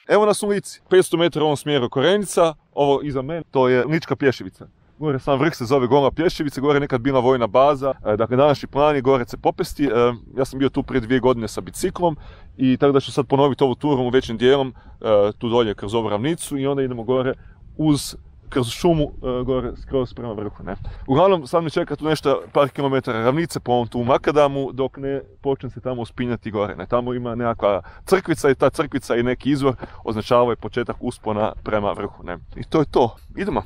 Evo nas u Lici, 500 metara u ovom smjeru Korenica, ovo iza mene, to je Lička Plješevica. Gore sam vrh se zove Golma Plješevice, gore je nekad bila vojna baza, dakle današnji plan je gore se popesti. Ja sam bio tu prije 2 godine sa biciklom i tako da ću sad ponoviti ovu turu u većim dijelom, tu dolje kroz ovu ravnicu i onda idemo gore kroz šumu, gore skroz prema vrhu. Ne? Uglavnom sad mi čeka tu nešto par kilometara ravnice po ovom tu makadamu dok ne počnem se tamo uspinjati gore. Ne? Tamo ima nekakva crkvica i ta crkvica i neki izvor označava početak uspona prema vrhu. Ne? I to je to. Idemo!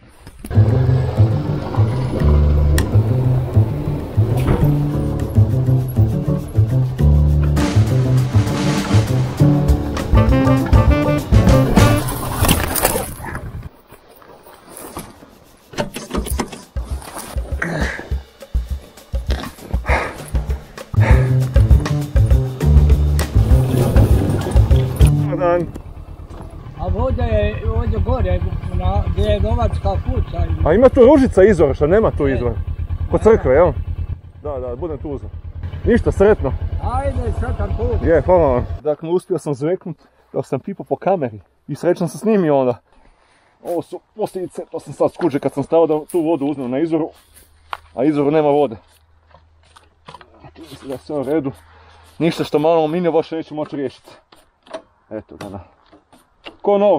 A voda je ovdje gore, gdje je Novačka kuća. A ima tu Ružica izvor, što nema tu izvor? Kod crkve, jel? Da, budem tu uzor. Ništa, sretno. Ajde, sretan put. Je, hvala vam. Dakle, uspio sam zveknut dok sam pipao po kameri i srećno sam snimio onda. Ovo su posljedice, to sam sad skuđe kad sam stavio da tu vodu uzmem na izvoru, a izvoru nema vode. Mislim da je sve u redu. Ništa što malo aluminija baš neću moći riješiti. Eto ga, da. Ko nov.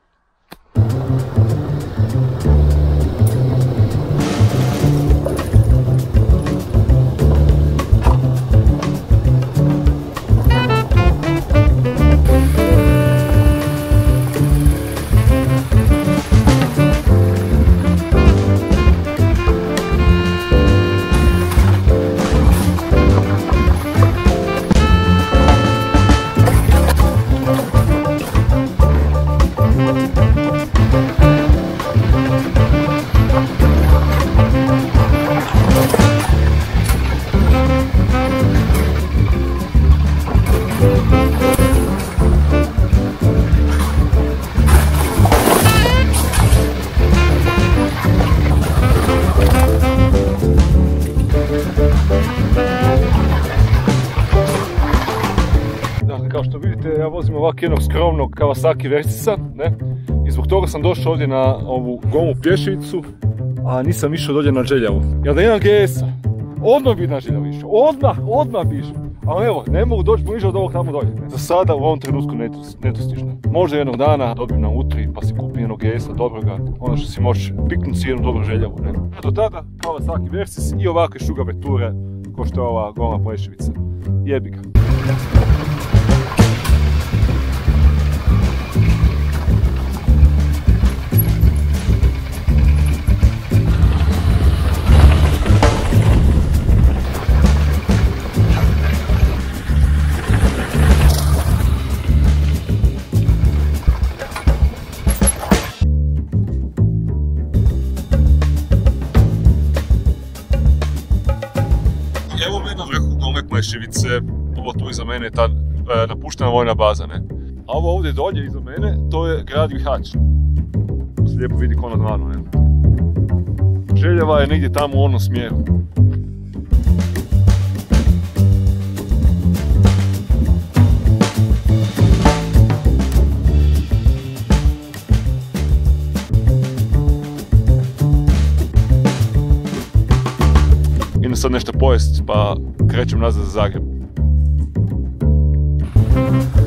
Kao što vidite, ja vozim ovak jednog skromnog Kawasaki Versisa, ne? I zbog toga sam došao ovdje na ovu Golmu Plješevicu, a nisam išao dolje na Željavu. Ja da imam GS-a, odmah bi na Željavu išao, odmah bi išao. Ali evo, ne mogu doći bliže od ovog tamo dolje. Za sada u ovom trenutku nedostižno. Možda jednog dana dobijem na Utri pa si kupim jednog GS-a dobroga, ono što si možeš piknuti si jednu dobru Željavu. Ne? Do tada Kawasaki Versis i ovakve šugave ture ko što je ova Golma Plješevica. Jebi ga. Evo me na vrhu Golme Plješevice, ovo tu iza mene je ta napuštena vojna baza, ne? A ovo ovdje dolje iza mene, to je grad Bihać. To se lijepo vidi ko na dlanu, ne? Željava je negdje tamo u onom smjeru. Idem sad nešto pojest, pa krećem nazad za Zagreb.